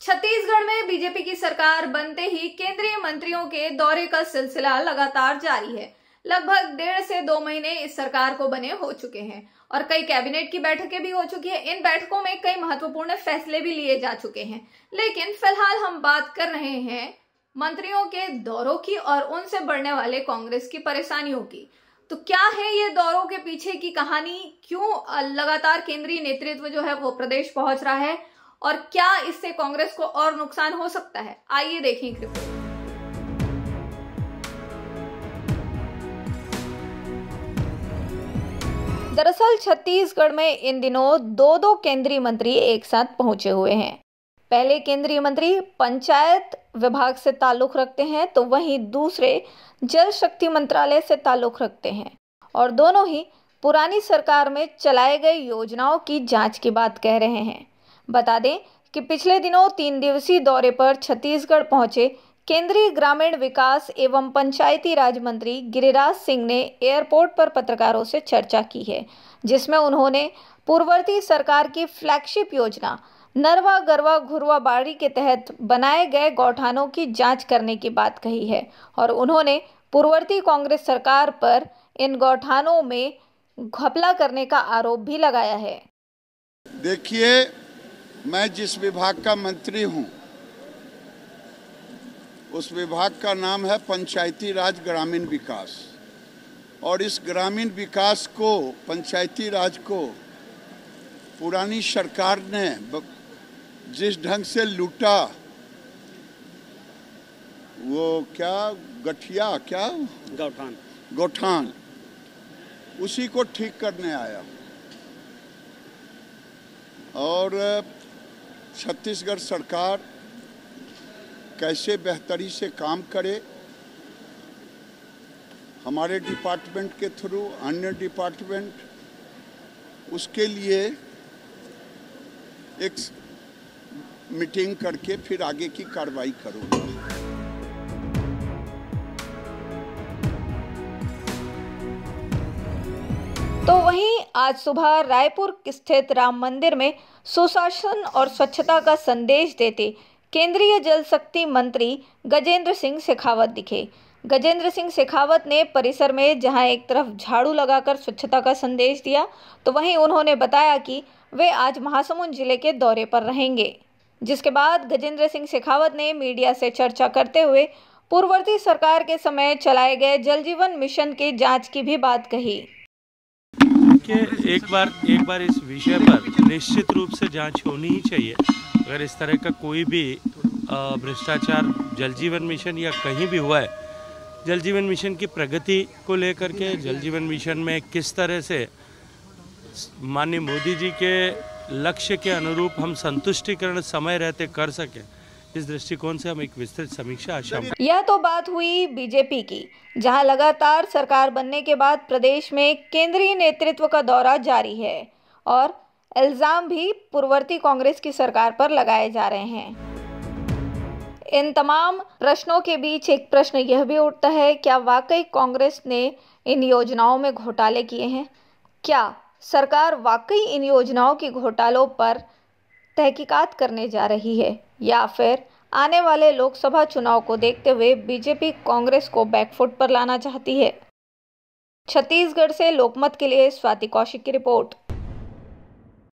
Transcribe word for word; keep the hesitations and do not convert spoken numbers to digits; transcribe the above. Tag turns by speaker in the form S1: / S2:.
S1: छत्तीसगढ़ में बीजेपी की सरकार बनते ही केंद्रीय मंत्रियों के दौरे का सिलसिला लगातार जारी है। लगभग डेढ़ से दो महीने इस सरकार को बने हो चुके हैं और कई कैबिनेट की बैठकें भी हो चुकी है। इन बैठकों में कई महत्वपूर्ण फैसले भी लिए जा चुके हैं। लेकिन फिलहाल हम बात कर रहे हैं मंत्रियों के दौरों की और उनसे बढ़ने वाले कांग्रेस की परेशानियों की। तो क्या है ये दौरों के पीछे की कहानी, क्यों लगातार केंद्रीय नेतृत्व जो है वो प्रदेश पहुंच रहा है और क्या इससे कांग्रेस को और नुकसान हो सकता है, आइए देखें एक रिपोर्ट। दरअसल छत्तीसगढ़ में इन दिनों दो दो केंद्रीय मंत्री एक साथ पहुंचे हुए हैं। पहले केंद्रीय मंत्री पंचायत विभाग से ताल्लुक रखते हैं तो वहीं दूसरे जल शक्ति मंत्रालय से ताल्लुक रखते हैं और दोनों ही पुरानी सरकार में चलाए गए योजनाओं की जांच की बात कह रहे हैं। बता दें कि पिछले दिनों तीन दिवसीय दौरे पर छत्तीसगढ़ पहुंचे केंद्रीय ग्रामीण विकास एवं पंचायती राज मंत्री गिरिराज सिंह ने एयरपोर्ट पर पत्रकारों से चर्चा की है, जिसमें उन्होंने पूर्ववर्ती सरकार की फ्लैगशिप योजना नरवा गरवा घुरवा बाड़ी के तहत बनाए गए गौठानों की जांच करने की बात कही है और उन्होंने पूर्ववर्ती कांग्रेस सरकार पर इन गौठानों में घपला करने का आरोप भी लगाया है।
S2: देखिए, मैं जिस विभाग का मंत्री हूं उस विभाग का नाम है पंचायती राज ग्रामीण विकास और इस ग्रामीण विकास को, पंचायती राज को पुरानी सरकार ने जिस ढंग से लूटा, वो क्या गठिया क्या
S3: गौठान
S2: गौठान उसी को ठीक करने आया और छत्तीसगढ़ सरकार कैसे बेहतरी से काम करे, हमारे डिपार्टमेंट के थ्रू, अन्य डिपार्टमेंट, उसके लिए एक मीटिंग करके फिर आगे की कार्रवाई करूँगा।
S1: तो वहीं आज सुबह रायपुर स्थित राम मंदिर में सुशासन और स्वच्छता का संदेश देते केंद्रीय जल शक्ति मंत्री गजेंद्र सिंह शेखावत दिखे। गजेंद्र सिंह शेखावत ने परिसर में जहां एक तरफ झाड़ू लगाकर स्वच्छता का संदेश दिया तो वहीं उन्होंने बताया कि वे आज महासमुंद जिले के दौरे पर रहेंगे, जिसके बाद गजेंद्र सिंह शेखावत ने मीडिया से चर्चा करते हुए पूर्ववर्ती सरकार के समय चलाए गए जल जीवन मिशन की जांच की भी बात कही।
S3: एक बार एक बार इस विषय पर निश्चित रूप से जांच होनी ही चाहिए। अगर इस तरह का कोई भी भ्रष्टाचार जल जीवन मिशन या कहीं भी हुआ है, जल जीवन मिशन की प्रगति को लेकर के, जल जीवन मिशन में किस तरह से माननीय मोदी जी के लक्ष्य के अनुरूप हम संतुष्टिकरण समय रहते कर सकें, इस दृष्टिकोण से हम एक विस्तृत समीक्षा आज शाम।
S1: यह तो बात हुई बीजेपी की, जहां लगातार सरकार बनने के बाद प्रदेश में केंद्रीय नेतृत्व का दौरा जारी है और इल्जाम भी पूर्ववर्ती कांग्रेस की सरकार पर लगाए जा रहे हैं। इन तमाम प्रश्नों के बीच एक प्रश्न यह भी उठता है, क्या वाकई कांग्रेस ने इन योजनाओं में घोटाले किए हैं? क्या सरकार वाकई इन योजनाओं की घोटालों पर तहकीकात करने जा रही है या फिर आने वाले लोकसभा चुनाव को देखते हुए बीजेपी कांग्रेस को बैकफुट पर लाना चाहती है? छत्तीसगढ़ से लोकमत के लिए स्वाति कौशिक की रिपोर्ट।